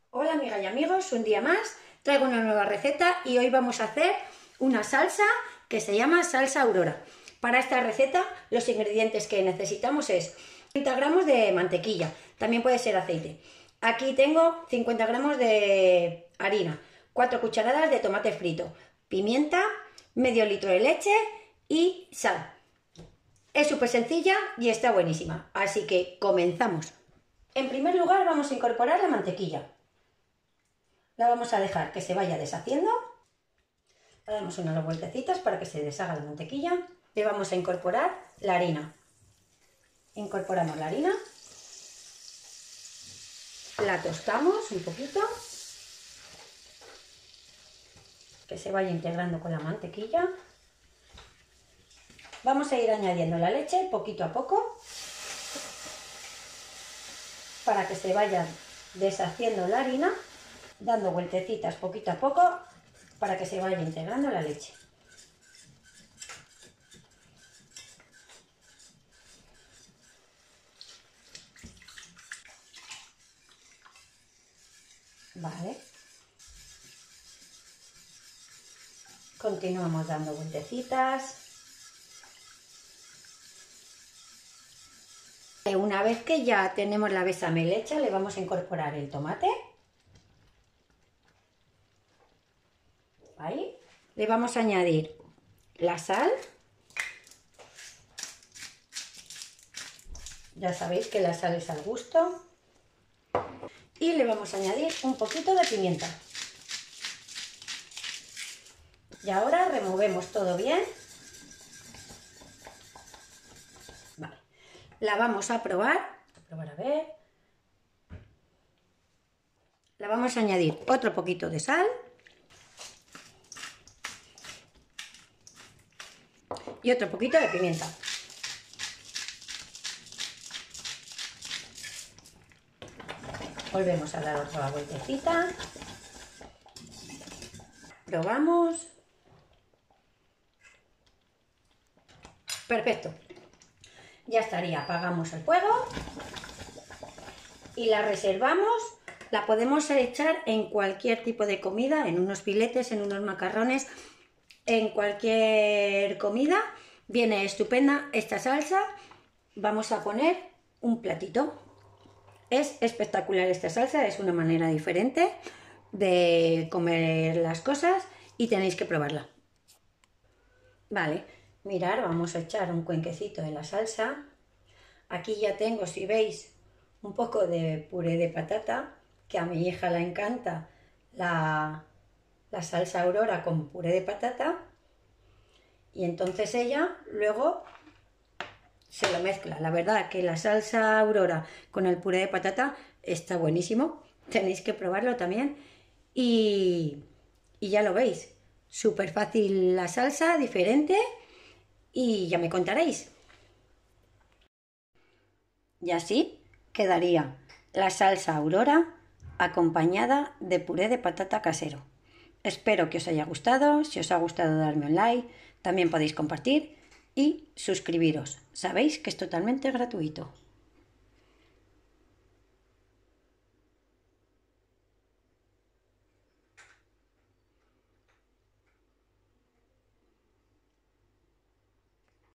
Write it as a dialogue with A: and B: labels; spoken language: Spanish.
A: Hola amigas y amigos, un día más traigo una nueva receta y hoy vamos a hacer una salsa que se llama salsa Aurora. Para esta receta los ingredientes que necesitamos es 30 gramos de mantequilla, también puede ser aceite. Aquí tengo 50 gramos de harina, 4 cucharadas de tomate frito, pimienta, medio litro de leche y sal. Es súper sencilla y está buenísima, así que comenzamos. En primer lugar vamos a incorporar la mantequilla. La vamos a dejar que se vaya deshaciendo. Le damos unas vueltecitas para que se deshaga la mantequilla. Le vamos a incorporar la harina. Incorporamos la harina. La tostamos un poquito. Que se vaya integrando con la mantequilla. Vamos a ir añadiendo la leche poquito a poco. Para que se vaya deshaciendo la harina. Dando vueltecitas poquito a poco para que se vaya integrando la leche. Vale. Continuamos dando vueltecitas. Una vez que ya tenemos la bechamel hecha, le vamos a incorporar el tomate. Ahí. Le vamos a añadir la sal. Ya sabéis que la sal es al gusto. Y le vamos a añadir un poquito de pimienta. Y ahora removemos todo bien. Vale. La vamos a probar. A ver. Le vamos a añadir otro poquito de sal. Y otro poquito de pimienta. Volvemos a dar otra vueltecita. Probamos. Perfecto. Ya estaría. Apagamos el fuego. Y la reservamos. La podemos echar en cualquier tipo de comida, en unos filetes, en unos macarrones, en cualquier comida. Viene estupenda esta salsa. Vamos a poner un platito. Es espectacular esta salsa, es una manera diferente de comer las cosas y tenéis que probarla. Vale, mirad, vamos a echar un cuenquecito de la salsa. Aquí ya tengo, si veis, un poco de puré de patata, que a mi hija le encanta la salsa Aurora con puré de patata. Y entonces ella luego se lo mezcla. La verdad que la salsa Aurora con el puré de patata está buenísimo. Tenéis que probarlo también. Y ya lo veis. Súper fácil la salsa, diferente. Y ya me contaréis. Y así quedaría la salsa Aurora acompañada de puré de patata casero. Espero que os haya gustado. Si os ha gustado, darme un like. También podéis compartir y suscribiros. Sabéis que es totalmente gratuito.